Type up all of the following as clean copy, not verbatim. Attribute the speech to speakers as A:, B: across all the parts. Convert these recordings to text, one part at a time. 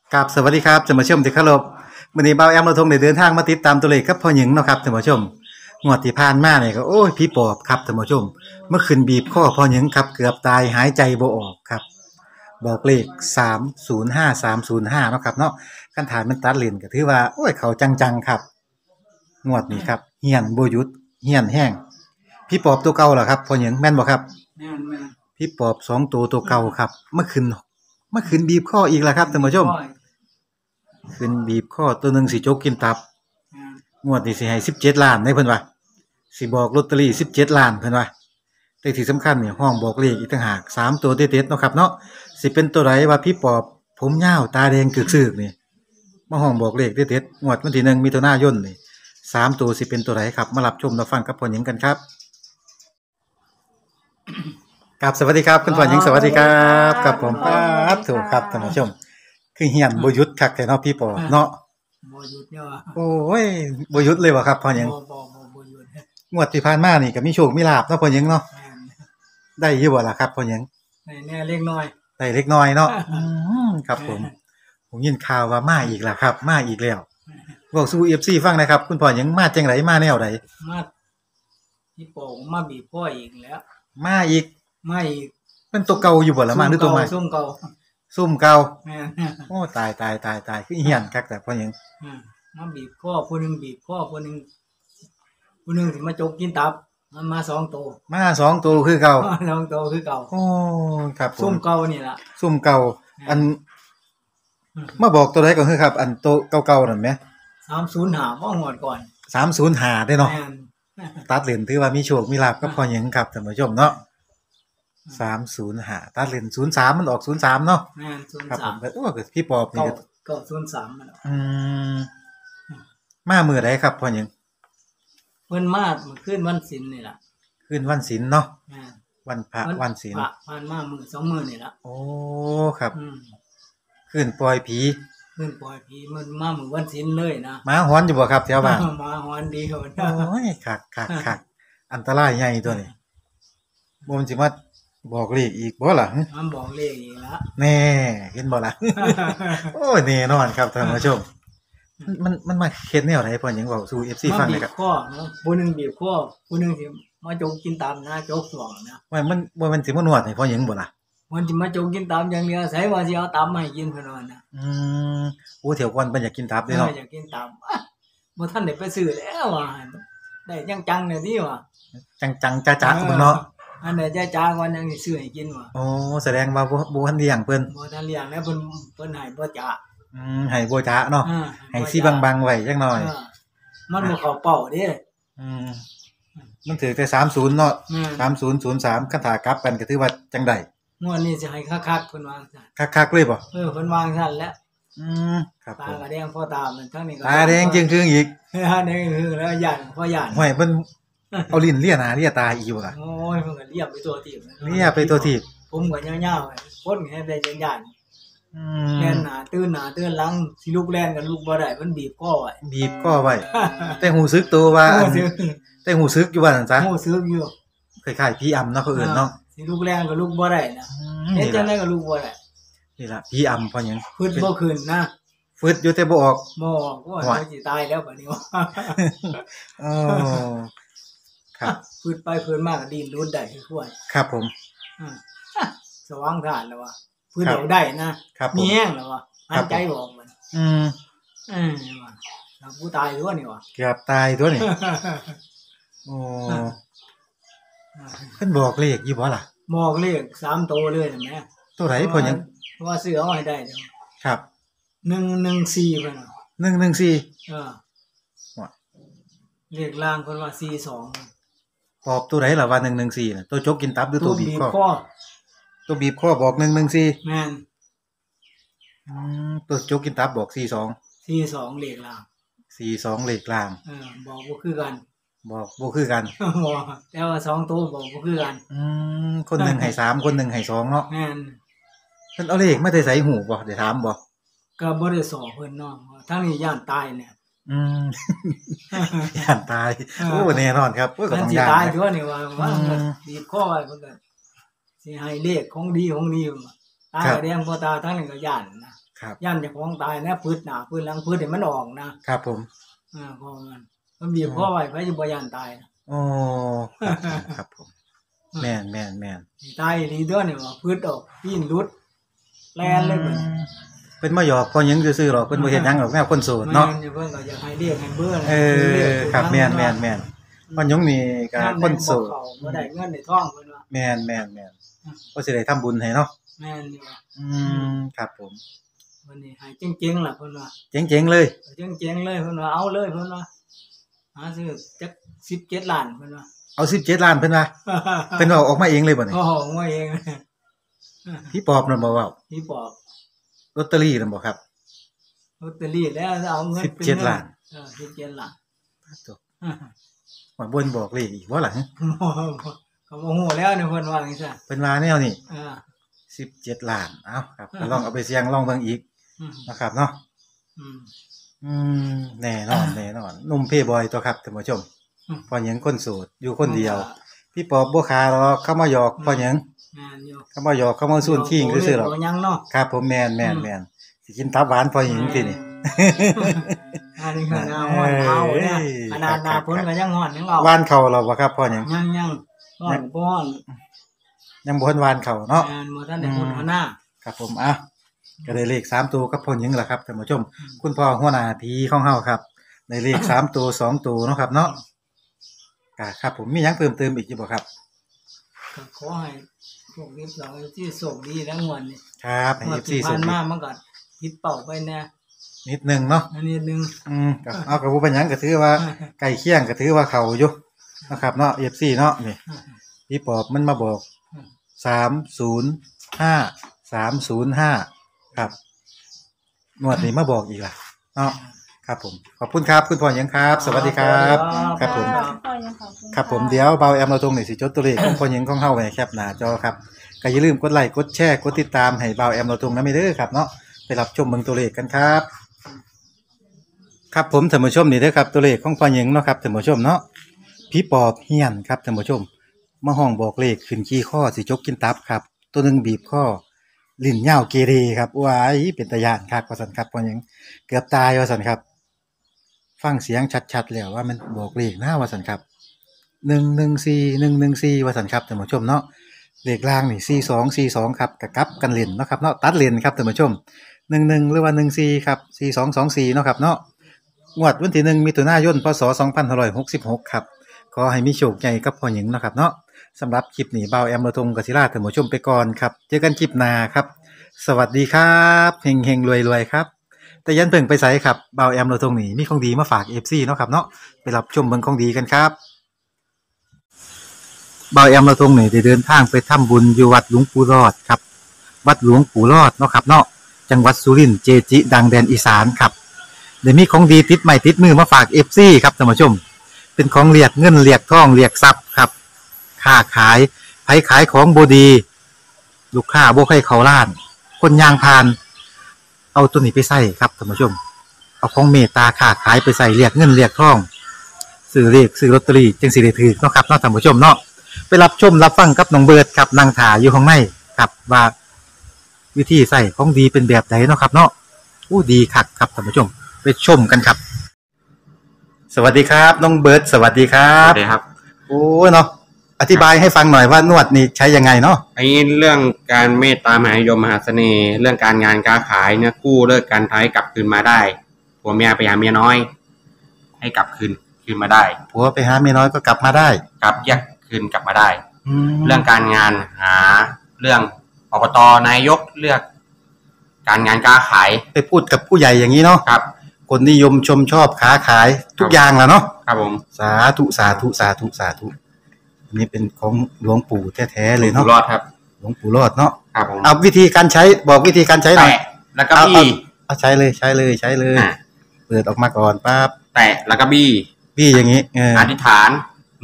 A: ครับสวัสดีครับท่านผู้ชมที่เคารพวันนี้เบาแอมเราทงได้เดินทางมาติดตามตัวเลขกับพ่อหญิงเนาะครับท่านผู้ชมงวดที่ผ่านมาเนี่ยก็โอ้ยพี่ปอบครับท่านผู้ชมเมื่อคืนบีบคอพ่อหญิงครับเกือบตายหายใจบ่ออกครับบอกเลข305305เนาะครับเนาะคันฐานมันตัดเลนก็ถือว่าโอ้ยเขาจังๆครับงวดนี้ครับเฮียนบ่หยุดเฮียนแห้งพี่ปอบตัวเก่าเหรอครับพ่อหญิงแม่นบ่ครับ
B: แม่นแม่น
A: พี่ปอบ2 ตัวเก่าครับเมื่อคืนบีบคออีกแล้วครับท่านผู้ชม
B: ค่อย
A: ขึ้นบีบคอตัวหนึ่งสิจกกินตับ
B: แม่น
A: งวดนี้สิให้17 ล้านได้เพิ่นว่าสิบอกลอตเตอรี่17 ล้านเพิ่นว่าแต่ที่สำคัญเนี่ยห้องบอกเลขอีกต่างหาก3 ตัวเด็ดๆเนาะครับเนาะสิเป็นตัวใดว่าพี่ปอบผมยาวตาแดงกึกซึกนี่มาห้องบอกเลขเด็ดๆงวดวันที่1มิถุนายนนี่3 ตัวสิเป็นตัวใดครับมารับชมรับฟังกับพ่อหญิงกันครับครับสวัสดีครับคุณพ่อหญิงสวัสดีครับกับผมครับถูกครับท่านผู้ชมคือเฮียนบ่หยุดคักแต่เนาะพี่ปอบเนาะ
B: บ่หยุดเนี่ยว่ะ
A: โอ้ยบ่หยุดเลยว่ะครับพ่อหยัง
B: บ่หยุด
A: งวดที่ผ่านมานี่ก็มีโชคมีลาภเนาะพ่อหยังเนาะ
B: แม่น
A: ได้อยู่บ่ล่ะครับพ่อหยัง
B: แน่เล็กน้อย
A: ได้เล็กน้อยเนาะครับผมยินข่าวว่ามาอีกล่ะครับมาอีกแล้วบอกสู่ FC ฟังหนะครับคุณพ่อหยังมาจังไดมาแนวใด
B: มาที่โป่งมาบีบพ่ออีกแล้ว
A: มาอีก
B: มาอีก
A: เป็นตัวเก่าอยู่บ่ล่ะมาหรือตัวใหม่
B: ซุ่มเก่า
A: ซุ่มเก่า
B: แม่น
A: โอ้ตายคือเฮียนคักแต่พ่อหยัง
B: มาบีบพ่อผู้หนึงบีบพ่อผู้หนึงสิมาจกกินตับมันมา2ตัว
A: มา2 ตัวคือเก่า
B: 2ตัวคือเก่า
A: โอ้ครับผม
B: ซุ่มเก่านี่ล่ะ
A: ซุ่มเก่าอันมาบอกตัวใดก่อนคือครับ อันโตเก่าๆนั่นแหม
B: 305บ่งวดก่อน
A: 305ได้เนาะ
B: แม่น
A: ตัดเลนถือว่ามีโชคมีลาภกับพ่อหญิงครับท่านผู้ชมเนาะ305ตัดเลน03มันออก03เนาะ
B: แม่น
A: ครับผม
B: 03
A: ก็โอ้ก็พี่ปอบนี่ก็
B: 903มัน
A: มมามื้อใดครับพ่อหญิง
B: เพิ่นมาเมื่อคืนวันศิลป์นี่ล่ะ
A: คืนวันศีลเนาะ
B: แม่น
A: วันพระวันศีล
B: ผ่านมามื้อ2มื้อนี่ล่ะ
A: โอ้ครับคืนปล่อยผี
B: คืนปล่อยผีมันมามื้อวันศิลป์เลยนะ
A: หมาหอนอยู่บ่ครับแถวบ้าน
B: หมาหอนดีโหด
A: โอ้ยคักอันตรายใหญ่ตัวนี้บ่มันสิมาบอกเลขอีกบ่ล่ะ
B: มันบอกเลขอีกละ
A: แน่เห็นบ่ล่ะ โอ้ยแน่นอนครับท่านผู้ชมมันมาเฮ็ดแนวไหนพ่อหยังเว้าสู่ FC ฟังหน่อยครับ
B: ข้อเนาะผู้นึงบีบข้อผู้นึงสิมาจกกินตามนะจกสวงนะ
A: ว่ามันบ่แม่นสิมานวดให้พ่อหยังบ่ล่ะ
B: มันสิมาจกกินตามอย่างเดียวไสว่าสิเอาตามมาให้กินเพิ่นว่านะ
A: โอ้เที่ยวก่อนเพิ่นอยากกินตับเด้เนาะ
B: อยากกินตามบ่ทันได้ไปซื้อแล้วว่าได้จังๆเนี่ยติว่า
A: จังๆจ๊ะๆเพิ่นเนาะ
B: อันใดจ้าๆก่อนยังสิซื้อให้กินว่า
A: อ๋อแสดงว่าบ่ทันเลี้ยงเพิ่น
B: บ่ทันเลี้ยงแล้วเพิ่นให้บ่จ้า
A: ให้บ่จ๊ะเนาะให้สิบังๆไว้จักหน่อย
B: มันบ่เข้าเป้าเด้
A: มันถือแต่30เนาะ3003คันถ้ากลับกันก็ถือว่าจังได๋
B: งวดนี้สิให้คักๆเพิ่นว่าซั่น
A: คักๆเลยบ่
B: เพิ่นวางซั่นแล้ว
A: ครับ
B: ตาก็แดงพอตามันทั้งนี้ก็
A: ตาแดงจึงครึ่งอีก
B: ตาแดงคือแล้วย่านพอย่าน
A: ห้วยเพิ่นเอาลิ้นเลียหน้าเลียตาอีกบ่ล่ะ
B: โอ้ยเพิ่นก็เลียไปตัวทีบ
A: เลียไปตัวทีบ
B: ผมก็ยาวๆคนให้ได้จังย่านแล่นหน้าตื่นหลังสิลุกแล่นก็ลุกบ่ได้มันบีบคอไ
A: ว้แต่หูซึกตัวว่าแต่หูซึกอยู่ว่าซั่นซะ
B: หูซึกอยู่
A: คล้ายๆผีอำเนาะเขาเอิ้นเนาะ
B: สิลุกแล่นก็ลุกบ่ได้นะเฮ็ดจังได๋ก็ลุกบ่ได้
A: นี่ล่ะผีอำเพราะหยัง
B: ฟึดบ่ขึ้นนะ
A: ฟึดอยู่แต่บ่ออก
B: บ่ว่าสิตายแล้วบัดนี้
A: อ๋อครับ
B: ฟึดไปฟึดมาก็ดิ้นรนได้คือควร
A: ครับผม
B: สว่างทานแล้วว่าฟึดเอาได้นะมีแฮงแล้วว่าหายใจบ่ออกมันว่าแล้วผู้ตายตัวนี่ว่า
A: เกือบตายตัวนี่โอ้เพิ่นบอกเลขอยู่บ่ล่ะ
B: บอกเลข3ตัวเลยนั่นแหละ
A: ตัวไหนพ่อหยัง
B: ว่าซื้อเอาให้ได้เด้อ
A: ครับ
B: 114เพิ่นน่ะ
A: 114
B: ว่าเลขล่างเพิ่นว่า42
A: ปอบตัวไหนล่ะว่า114น่ะตัวจกกินตับหรือตัวบีบคอตัวบีบคอบอก114
B: แม่น
A: ตัวจกกินตับบอก
B: 42เลขล่าง
A: เลขล่าง
B: บอกบ่คือกัน
A: บอกบ่คือกัน
B: บ่แต่ว่า2ตัวบอกบ่คือกัน
A: คนหนึ่งให้3คนหนึ่งให้2เนาะ
B: แม่น
A: เพิ่นเอาเลขมาแต่ไสหูบ่ได้ถามบ่
B: ก็บ่ได้สอเพิ่นเนาะทั้งนี้ย้านตายเนี่ย
A: ย้านตายโอ้แน่นอนครับก็ต้อง
B: ย้านตายตัวนี่ว่าบีบคอไว้เพิ่นก็สิให้เลขของดีตาแดงบ่ตาทั้งนี้ก็ย้านนะ
A: ครับ
B: ย่านเจ้าของตายนะพืชหน้าพืชหลังพืชให้มันออกนะครับ
A: ผม
B: เพราะมันบีบคอไว้ไผสิบ่ย่านตายนะ
A: อ๋อครับผมแม่น
B: ตายดีเด้อนี่ว่าพืชออกปีนรุดแล่นเลยเพิ่น
A: เพิ่นมาหยอกพอหยังซื่อๆหรอกเพิ่นบ่เฮ็ดหยังหรอกแนวคนโสดเนาะ
B: แม่นเพิ่นก็อยากให้เรียกให้เบื่อ
A: ครับแม่นพอหยังนี่ก็คนโสด
B: บ่ได้เงินได้ทองเพิ่นว่า
A: แม่นก็สิได้ทำบุญให้เนาะ
B: แม่นอยู่ว่า
A: ครับผม
B: วันนี้ให้เจ๋งๆล่ะเพิ่นว่า
A: เจ๋งๆเลย
B: เจ๋งๆเลยเพิ่นว่าเอาเลยเพิ่นว่าหาซื้อจัก17ล้านเพิ่นว่า
A: เอา17ล้านเพิ่นว่าเพิ่นเอาออกมาเองเลยบ่นี่
B: ออกมาเอง
A: พี่ปอบนั่นบ่เว้า
B: พี่ปอบ
A: ลอตเตอรี่นั่นบ่ครับ
B: ลอตเตอรี่แล้วเอาเงิน
A: 17ล้าน
B: 17ล้าน
A: จบว่าบ่นบอกเลขอีกบ่ล่ะ
B: ก็บ่ฮู้แล้วเนี่ยเพิ่นว่าจังซั่น
A: เพิ่นว่าแนวนี้17ล้านเอ้าครับลองเอาไปเสี่ยงลองเบิ่งอีกนะครับเนาะแน่นอนหนุ่มเพย์บอยตัวครับท่านผู้ชมพอหยังคนโสดอยู่คนเดียวพี่ปอบบ่คาหรอกเข้ามาหยอกพอหยังเข้ามาหยอกเข้ามาซูนขิงซื่อๆหรอกครับผมแม่นสิกินตับหวานพอหยังสินี่
B: อันนี้ก็น่าฮ้อนเอาเนี่ยขนาดหน้าเพิ่นก็ยังฮ้อนยังเอา
A: หวานเข้าแล้วบ่ครับพอหยัง
B: ยังฮ้อนบ่ฮ้อน
A: ยังบ่ทันหวานเข้าเนาะ
B: บ่ทันได้ฮ้อนหน้า
A: ครับผมก็ได้เลข3ตัวกับพอหยังล่ะครับท่านผู้ชมคุณพ่อหัวหน้าผีของเฮาครับได้เลข3ตัว2ตัวเนาะครับเนาะครับผมมีหยังเพิ่มเติมอีกอยู่บ่ครับ
B: ก็ขอให้พวกนี้เราที่โชคดีแล้วงวดนี้
A: ครับให้ FC
B: โชคดีมามันก็คิดเป้าไปแน่
A: นิดนึงเนาะ
B: นิดนึง
A: ก็เอาก็บ่เป็นหยังก็ถือว่าใกล้เคียงก็ถือว่าเข้าอยู่นะครับเนาะ FC เนาะนี่พี่ปอบมันมาบอก305ครับงวดนี้มาบอกอีกล่ะเนาะครับผมขอบคุณครับคุณพ่อหยังครับสวัสดีครับครับผมครับผมเดี๋ยวเบาแอมเราตรงนี่สิจดตัวเลขของพ่อหยังของเฮาไว้แคปหน้าจอครับก็อย่าลืมกดไลค์กดแชร์กดติดตามให้เบาแอมเราตรงนำเด้อครับเนาะไปรับชมเบิ่งตัวเลขกันครับครับผมท่านผู้ชมนี่เด้อครับตัวเลขของพ่อหยังเนาะครับท่านผู้ชมเนาะผีปอบเฮียนครับท่านผู้ชมมาห้องบอกเลขขึ้นขี้ข้อสิจกกินตับครับตัวนึงบีบข้อลิ้นยาวเกเรครับว้ายเป็นตาย่านคักว่าซั่นครับพ่อหยังเกือบตายว่าซั่นครับฟังเสียงชัดๆแล้วว่ามันบอกเลขนะว่าซั่นครับ114ว่าซั่นครับท่านผู้ชมเนาะเลขล่างนี่42ครับกลับกันเล่นเนาะครับเนาะตัดเล่นครับท่านผู้ชม11หรือว่า14ครับ4224เนาะครับเนาะงวดวันที่1มิถุนายนพศ2566ครับขอให้มีโชคใหญ่กับพ่อหญิงเนาะครับเนาะสำหรับคลิปนี้เบาแอมระทงกศิราท่านผู้ชมไปก่อนครับเจอกันคลิปหน้าครับสวัสดีครับเฮงๆรวยๆครับแต่ยันเพิ่งไปไสครับเบาแอมเราตรงนี้มีของดีมาฝาก FC เนาะครับเนาะไปรับชมเบิ่งของดีกันครับเบาแอมเราตรงนี้ได้เดินทางไปทำบุญอยู่วัดหลวงปู่รอดครับวัดหลวงปู่รอดเนาะครับเนาะจังหวัดสุรินทร์เจจิดังแดนอีสานครับเดี๋ยวมีของดีติดใหม่ติดมือมาฝาก FC ครับท่านผู้ชมเป็นของเรียกเงินเรียกทองเรียกทรัพย์ครับค้าขายไผขายของบ่ดีลูกค้าบ่ให้เข้าร้านคนยางพานเอาตัวนี้ไปใส่ครับท่านผู้ชมเอาของเมตตาค้าขายไปใส่เรียกเงินเรียกทองซื้อเลขซื้อลอตเตอรี่จึงสิได้ถือเนาะครับเนาะท่านผู้ชมเนาะไปรับชมรับฟังกับน้องเบิร์ดครับนางถาอยู่ข้างในครับว่าวิธีใส่ของดีเป็นแบบไหนเนาะครับเนาะอู้ดีคักครับท่านผู้ชมไปชมกันครับสวัสดีครับน้องเบิร์ดสวัสดีครับ
C: สวัสดีครับ
A: โอ้เนาะอธิบายให้ฟังหน่อยว่านวดนี่ใช้ยังไงเนาะ
C: ไอ้เรื่องการเมตตามหานิยมมหาเสน่ห์เรื่องการงานการขายเนี่ยกู้เลิกการท้ายกลับคืนมาได้ผัวเมียไปหาเมียน้อยให้กลับคืนมาได้
A: ผัวไปหาเมียน้อยก็กลับมาได้
C: กลับแยกคืนกลับมาได้เรื่องการงานหาเรื่องอบตนายกเลือกการงานการขาย
A: ไปพูดกับผู้ใหญ่อย่างนี้เนาะ
C: ครับ
A: คนนิยมชมชอบค้าขายทุกอย่างแหละเนาะ
C: ครับผม
A: สาธุนี่เป็นของหลวงปู่แท้ๆเลยเนาะ
C: รอดครับ
A: หลวงปู่รอดเนาะ
C: ครับผม
A: เอาวิธีการใช้บอกวิธีการใช้หน่อย
C: แล้วก็บี้
A: เอาใช้เลยเปิดออกมาก่อนปั๊บ
C: แตะแล้วก็บี้
A: อย่างนี้
C: อธิษฐาน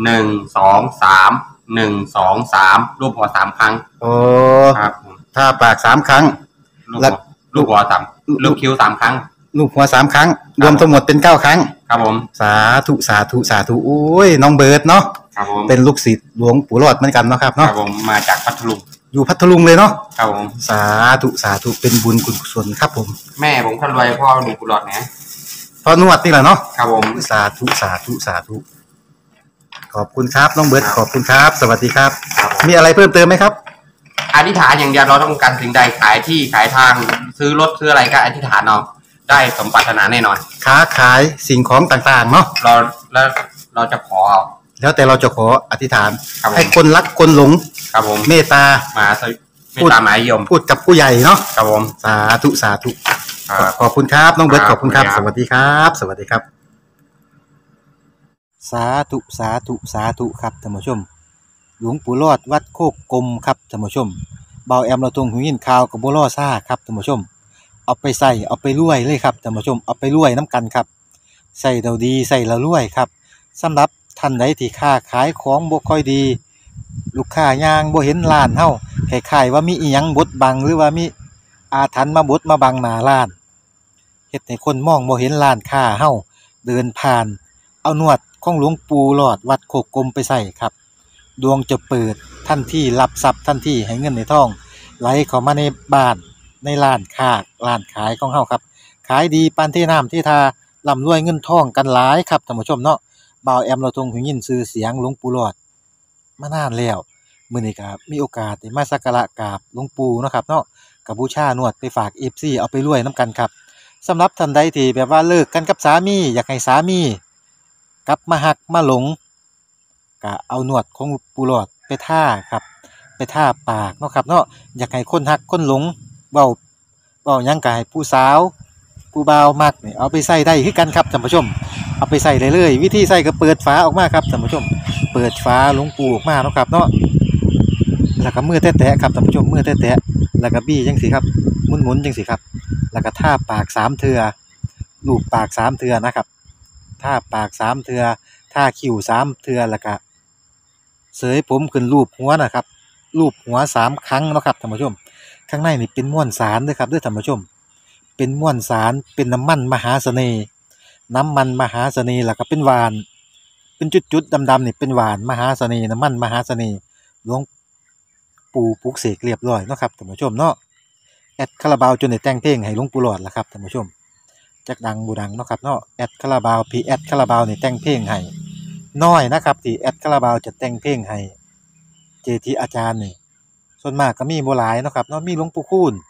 C: 1-2-3รูปหัว3ครั้ง
A: โอ้
C: ครับ
A: ถ้าปาก3ครั้ง
C: แล้วลูกหัว3ลูกคิ้ว3ครั้ง
A: ลูกหัว3ครั้งรวมทั้งหมดเป็น9ครั้ง
C: ครับผม
A: สาธุโอ้ยน้องเบิร์ดเนาะเป็นลูกศิษย์หลวงปู่รอดเหมือนกันเนาะครับเนาะ
C: ครับผมมาจากพัทลุง
A: อยู่พัทลุงเลยเนาะ
C: ครับผม
A: สาธุสาธุเป็นบุญกุศลครับผม
C: แม่ผมคนรวยพ่อหนุ่มกุหลาบนะ
A: พอนวดนี่แหละเนาะ
C: ครับผม
A: สาธุสาธุสาธุขอบคุณครับน้องเบิร์ดขอบคุณครับสวัสดีครับมีอะไรเพิ่มเติมไหมครับ
C: อธิษฐานอย่างเดียวเราต้องการสิ่งใดขายที่ขายทางซื้อรถซื้ออะไรก็อธิษฐานเอาได้สมปรารถนาแน่นอน
A: ค้าขายสิ่งของต่างๆเนาะ
C: เราจะขอเอา
A: แล้วแต่เราจะขออธิษฐานให้คนรักคนหลง
C: ครับผม
A: เมตตา
C: มาเมตตามหานิยม
A: พูดกับผู้ใหญ่เนาะ
C: ครับผม
A: สาธุสาธุขอบคุณครับน้องเบิร์ตขอบคุณครับสวัสดีครับสวัสดีครับสาธุสาธุสาธุครับท่านผู้ชมหลวงปู่รอดวัดโคกกลมครับท่านผู้ชมเบาแอมเราตรงหูยินข่าวกับบัวล่อซ่าครับท่านผู้ชมเอาไปใส่เอาไปรวยเลยครับท่านผู้ชมเอาไปรวยน้ำกันครับใส่เราดีใส่เรารวยครับสำหรับท่านใดที่ค้าขายของบ่ค่อยดีลูกค้ายางบ่เห็นร้านเฮาคล้ายๆว่ามีอีหยังบดบังหรือว่ามีอาถรรพ์มาบดมาบังหน้าร้านเฮ็ดให้คนมองบ่เห็นร้านค้าเฮาเดินผ่านเอานวดของหลวงปู่หลอดวัดโคกกลมไปใส่ครับดวงจะเปิดทันทีรับทรัพย์ทันทีให้เงินในท้องไหลเข้ามาในบ้านในร้านค้าร้านขายของเฮาครับขายดีปานที่น้ำที่ทาร่ำรวยเงินทองกันหลายครับท่านผู้ชมเนาะบ่าวแอมเราทรงหูยินชื่อเสียงหลวงปู่หลอดมานานแล้วมื้อนี้ก็มีโอกาสได้มาสักการะกราบหลวงปู่เนาะครับเนาะก็บูชานวดไปฝาก FC เอาไปรวยนํกันครับสำหรับท่านใดที่แบบว่าเลิกกันกับสามีอยากให้สามีกลับมาฮักมาหลงก็เอานวดของปู่หลอดไปท่าครับไปท่าปากเนาะครับเนาะอยากให้คนฮักคนหลงเว้าหยังก็ให้ผู้สาวผู้บ่าวมักนี่เอาไปใส่ได้คือกันครับท่านผู้ชมเอาไปใส่ได้เลยวิธีใส่ก็เปิดฝาออกมาครับท่านผู้ชมเปิดฝาหลวงปู่ออกมาเนาะครับเนาะแล้วก็มือแตะๆครับท่านผู้ชมมือแตะๆแล้วก็บี้จังซี่ครับหมุนๆจังซี่ครับแล้วก็ท่าปาก3เทื่อลูบปาก3เทื่อนะครับท่าปาก3เทื่อท่าคิ้ว3เทื่อแล้วก็เสยผมขึ้นรูปหัวนะครับรูปหัว3ครั้งเนาะครับท่านผู้ชมข้างในนี่เป็นม้วนสารเด้อครับเด้อท่านผู้ชมเป็นม้วนสารเป็นน้ำมันมหาเสน่ห์น้ำมันมหาเสน่ห์แล้วก็เป็นหวานเป็นจุดๆดำๆนี่เป็นหวานมหาเสน่ห์น้ำมันมหาเสน่ห์หลวงปู่ปลุกเสกเรียบร้อยเนาะครับท่านผู้ชมเนาะแอดคาราบาวจนได้แต่งเพลงให้หลวงปู่หลอดล่ะครับท่านผู้ชมจักดังบ่ดังเนาะครับเนาะแอดคาราบาวพี่แอดคาราบาวนี่แต่งเพลงให้น้อยนะครับที่แอดคาราบาวจะแต่งเพลงให้เจทีอาจารย์นี่ส่วนมากก็มีบ่หลายเนาะครับเนาะมีหลวงปู่คูณ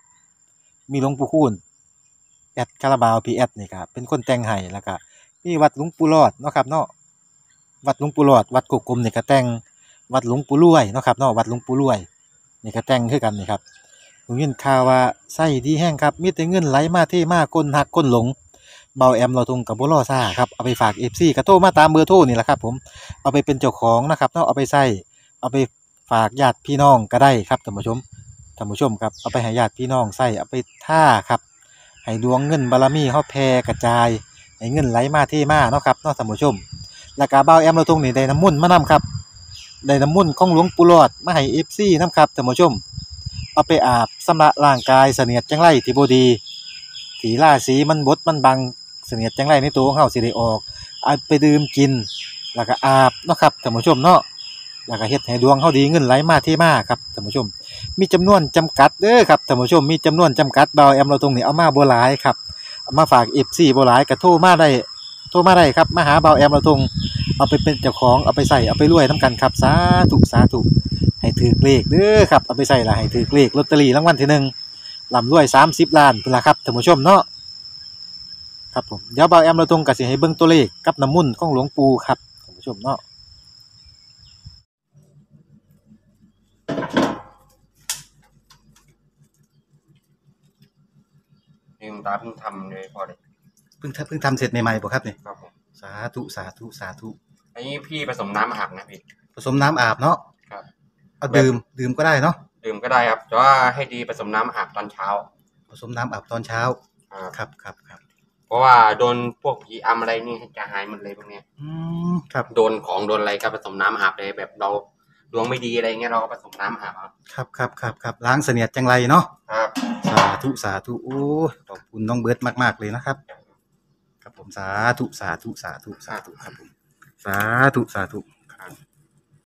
A: แอดคาราบาวพีแอดนี่ครับเป็นคนแต่งให้แล้วก็มีวัดหลวงปู่รอดเนาะครับเนาะวัดหลวงปู่รอดวัดโกกลมนี่ก็แต่งวัดหลวงปู่รวยเนาะครับเนาะวัดหลวงปู่รวยนี่ก็แต่งคือกันนี่ครับผมยินข่าวว่าไส้ดีแห้งครับมีแต่เงินไหลมาเทมาคนหักคนหลงเบาแอมเราทงกับบ่รอซ่าครับเอาไปฝาก FC ก็โทรมาตามเบอร์โทรนี่แหละครับผมเอาไปเป็นเจ้าของนะครับเนาะเอาไปใส่เอาไปฝากญาติพี่น้องก็ได้ครับท่านผู้ชมครับเอาไปให้ญาติพี่น้องใส่เอาไปท่าครับให้ดวงเงินบารมีเฮาแผ่กระจายให้เงินไหลมาเทมาเนาะครับเนาะท่านผู้ชมแล้วก็บ่าวแอมเราตรงนี้ได้น้ำมนต์มานํครับได้น้ำมนต์ของหลวงปู่หลอดมาให้ FC นํครับท่านผู้ชมเอาไปอาบชำระร่างกายเสนียดจังไรที่บ่ดีที่ราศีมันบดมันบังเสนียดจังไรในตัวของเฮาสิได้ออกเอาไปดื่มกินแล้วก็อาบเนาะครับท่านผู้ชมเนาะแล้วก็เฮ็ดให้ดวงเฮาดีเงินไหลมาเทมาครับท่านผู้ชมมีจำนวนจำกัดเด้อครับท่านผู้ชมมีจำนวนจำกัดบ่าวแอมเราตรงนี้เอามาบ่หลายครับเอามาฝาก FC บ่หลายก็โทรมาได้ครับมาหาบ่าวแอมเราตรงเอาไปเป็นเจ้าของเอาไปใส่เอาไปรวยนํกันครับสาธุให้ถือเลขเด้อครับเอาไปใส่ละให้ถือเลขลอตเตอรี่รางวัลที่1ร่ำรวย30ล้านพุ่นล่ะครับท่านผู้ชมเนาะครับผมเดี๋ยวบ่าวแอมเราตรงก็สิให้เบิ่งตัวเลขกับน้ำมนต์ของหลวงปู่ครับท่านผู้ชมเนาะ
C: นี่ตาเพิ่งทำเลยพอเลย
A: เพิ่งทำเสร็จใหม่ๆบ่ครับนี่
C: ครับผม
A: สาธุ
C: อันนี้พี่ผสมน้ำอาบนะพี่
A: ผสมน้ำอาบเนาะ
C: ครับ
A: เอาดื่มก็ได้เนาะ
C: ดื่มก็ได้ครับแต่ว่าให้ดีผสมน้ำอาบตอนเช้า
A: ผสมน้ำอาบตอนเช้าครับ
C: เพราะว่าโดนพวกผีอำอะไรนี่จะหายหมดเลยพวกเนี้ย
A: ครับ
C: โดนอะไรก็ผสมน้ำอาบเลยแบบเราดวงไม่ดีอะไรเงี้ยเราก็ผสมน้ำอาบ
A: ครับล้างเสนียดจังไรเนาะ
C: ครับ
A: สาธุโอ้ขอบคุณน้องเบิร์ดมากๆเลยนะครับครับผมสาธุครับผมสาธุครับ